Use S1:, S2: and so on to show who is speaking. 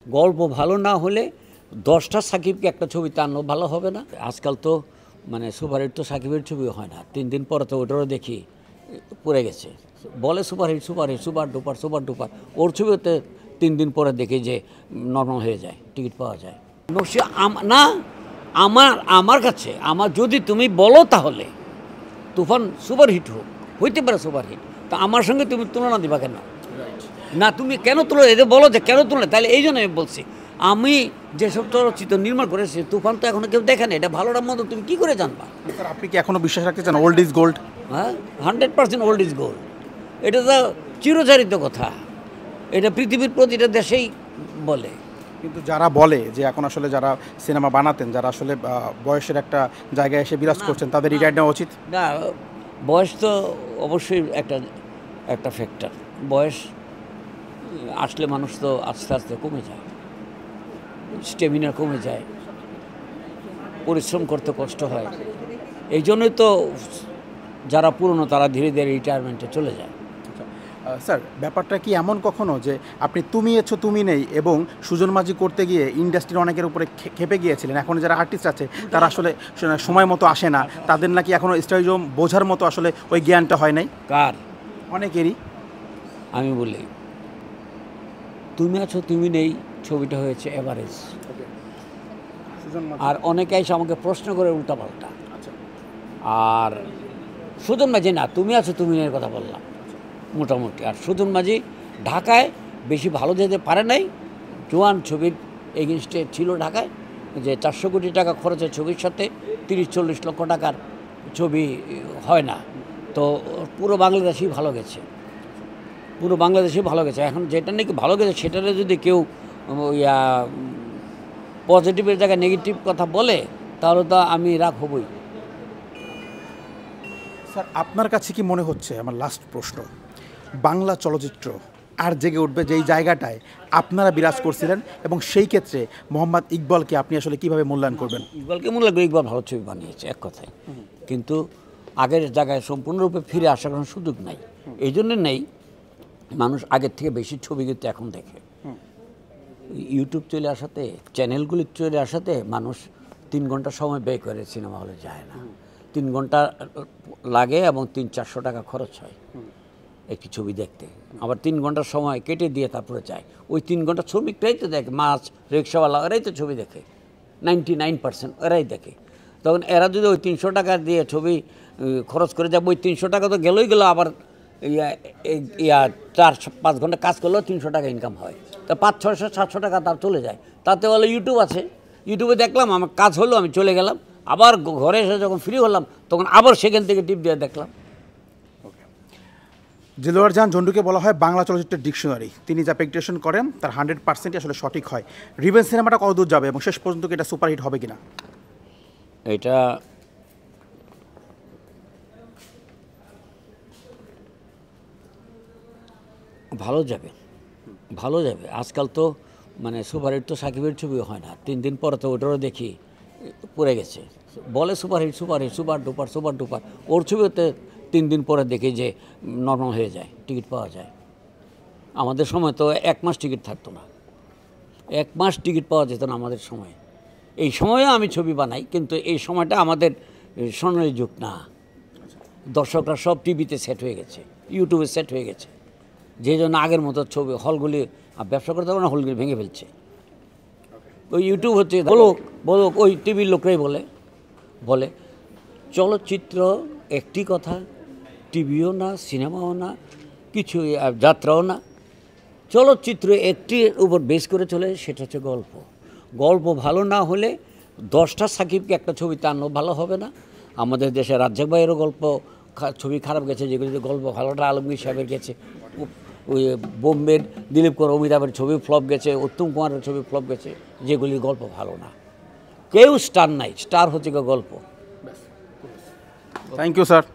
S1: গল্প ভালো না হলে 10টা সাকিবকে একটা ছবিতে আনলেও ভালো হবে না। আজকাল তো মানে সুপারহিট তো সাকিবের ছবিও হয় না, 3 দিন পরে তো ওটারও দেখি পড়ে গেছে, বলে superhit superhit super duper super duper, ওর ছবিতে 3 দিন পরে দেখি যে নর্মাল হয়ে যায়, টিকিট পাওয়া যায়। না আমার কাছে যদি তুমি বলো তাহলে তুফান সুপারহিট হইতে পারে সুপারহিট, তা আমার সঙ্গে তুমি তুলনা দিবা কেন? না তুমি কেন তুলো, এদের বলো যে কেন তুলনা, তাহলে এই জন্য আমি বলছি আমি যেসব চলচ্চিত্র নির্মাণ করেছি তুফান তো এখনো কেউ দেখে না, এটা ভালোটার মতো তুমি কী করে জানবা?
S2: স্যার আপনি কি এখনো বিশ্বাস রাখতে চান ওল্ড ইজ গোল্ড?
S1: হ্যাঁ, 100% ওল্ড ইজ গোল্ড। এটা তো চিরচারিত কথা, এটা পৃথিবীর প্রতিটা দেশেই বলে।
S2: কিন্তু যারা বলে যে এখন আসলে যারা সিনেমা বানাতেন, যারা আসলে বয়সের একটা জায়গায় এসে বিরাজ করছেন, তাদের রিটায়ার নেওয়া উচিত
S1: না। বয়স তো অবশ্যই একটা ফ্যাক্টর, বয়স আসলে মানুষ তো আস্তে আস্তে কমে যায়, স্টেমিনা কমে যায়, পরিশ্রম করতে কষ্ট হয়, এই জন্যই তো যারা পুরনো তারা ধীরে ধীরে রিটায়ারমেন্টে চলে যায়।
S2: স্যার ব্যাপারটা কি এমন কখনো যে আপনি তুমি এছো তুমি নেই এবং সুজন মাঝি করতে গিয়ে ইন্ডাস্ট্রির অনেকের উপরে খেপে গিয়েছিলেন, এখন যারা আর্টিস্ট আছে তারা আসলে সময় মতো আসে না, তাদের নাকি এখনও স্টাইজম বোঝার মতো আসলে ওই জ্ঞানটা হয় নাই?
S1: কার?
S2: অনেকেরই।
S1: আমি বলি তুমি আছো তুমি নেই ছবিটা হয়েছে এভারেজ, আর অনেকে এসে আমাকে প্রশ্ন করে উল্টাপাল্টা। আর সুজন মাঝি না, তুমি আছো তুমি নেই কথা বললাম মোটামুটি। আর সুজন মাঝি ঢাকায় বেশি ভালো যেতে পারে নাই, জোয়ান ছবির এগেনস্টে ছিল ঢাকায়, যে 400 কোটি টাকা খরচের ছবির সাথে 30-40 লক্ষ টাকার ছবি হয় না, তো পুরো বাংলাদেশই ভালো গেছে, পুরো বাংলাদেশই ভালো গেছে। এখন যেটা নাকি ভালো গেছে সেটারে যদি কেউ পজিটিভের জায়গায় নেগেটিভ কথা বলে তাহলে তো আমি রাগ হবই।
S2: স্যার আপনার কাছে কি মনে হচ্ছে, আমার লাস্ট প্রশ্ন, বাংলা চলচ্চিত্র আর জেগে উঠবে যেই জায়গাটায় আপনারা বিরাজ করছিলেন, এবং সেই ক্ষেত্রে মোহাম্মদ ইকবালকে আপনি আসলে কিভাবে মূল্যায়ন করবেন?
S1: ইকবালকে মূল্যায়ন করে, ইকবাল ভালো ছবি বানিয়েছে এক কথায়, কিন্তু আগের জায়গায় সম্পূর্ণরূপে ফিরে আসার কোনো সুযোগ নাই, এই জন্য নেই। মানুষ আগের থেকে বেশি ছবি কিন্তু এখন দেখে, ইউটিউব চলে আসাতে, চ্যানেলগুলি চলে আসাতে মানুষ 3 ঘন্টা সময় ব্যয় করে সিনেমা হলে যায় না, 3 ঘন্টা লাগে এবং 300-400 টাকা খরচ হয় একটি ছবি দেখতে, আবার 3 ঘন্টার সময় কেটে দিয়ে তারপরে যায়। ওই 3 ঘন্টা শ্রমিকরাই তো দেখে, মাছ রিক্সাওয়ালা এরাই তো ছবি দেখে, 99% এরাই দেখে। তখন এরা যদি ওই 300 টাকা দিয়ে ছবি খরচ করে যাবে, ওই 300 টাকা তো গেলেই গেলো, আবার 4-5 ঘন্টা কাজ করলেও 300 টাকা ইনকাম হয়, তা 500-600-700 টাকা তার চলে যায়। তাতে বলে ইউটিউব আছে, ইউটিউবে দেখলাম, আমার কাজ হলো, আমি চলে গেলাম, আবার ঘরে এসে যখন ফ্রি হলাম তখন আবার সেখান থেকে টিপ দিয়ে দেখলাম।
S2: দিলওয়ার জাহান ঝন্টুকে বলা হয় বাংলা চলচ্চিত্রের ডিকশনারি, তিনি যা প্রেজেন্টেশন করেন তার 100%ই আসলে সঠিক হয়। রিভেঞ্জ সিনেমাটা কত দূর যাবে এবং শেষ পর্যন্ত কি এটা সুপারহিট হবে কিনা?
S1: এটা ভালো যাবে, ভালো যাবে। আজকাল তো মানে সুপারহিট তো সাকিবের ছবিও হয় না, 3 দিন পরে তো ওটারও দেখি পড়ে গেছে, বলে superhit superhit super duper super duper, ওর ছবিতে 3 দিন পরে দেখি যে নর্মাল হয়ে যায়, টিকিট পাওয়া যায়। আমাদের সময় তো 1 মাস টিকিট থাকতো না, 1 মাস টিকিট পাওয়া যেত না আমাদের সময়। এই সময়ও আমি ছবি বানাই, কিন্তু এই সময়টা আমাদের সোনালী যুগ না, দর্শকরা সব টিভিতে সেট হয়ে গেছে, ইউটিউবে সেট হয়ে গেছে, যে জন্য আগের মতো ছবি হলগুলি ব্যবসা করতে পারে না, হলগুলি ভেঙে ফেলছে। ওই ইউটিউব হচ্ছে, বলুক ওই টিভির লোকরাই বলে চলচ্চিত্র একটি কথা, টিভিও না, সিনেমাও না, কিছু যাত্রাও না, চলচ্চিত্র একটির উপর বেস করে চলে, সেটা হচ্ছে গল্প। গল্প ভালো না হলে 10টা সাকিবকে একটা ছবিতে আনলেও ভালো হবে না। আমাদের দেশে রাজ্জাক ভাইয়েরও ছবি খারাপ গেছে, যেগুলিতে গল্প ভালোটা আলমগীর সাহেবের গেছে, ওই বোম্বের দিলীপ কুমার অমিতাভের ছবি ফ্লপ গেছে, উত্তম কুমারের ছবি ফ্লপ গেছে, যেগুলির গল্প ভালো না। কেউ স্টার নাই, স্টার হচ্ছে গল্প।
S2: Thank you sir.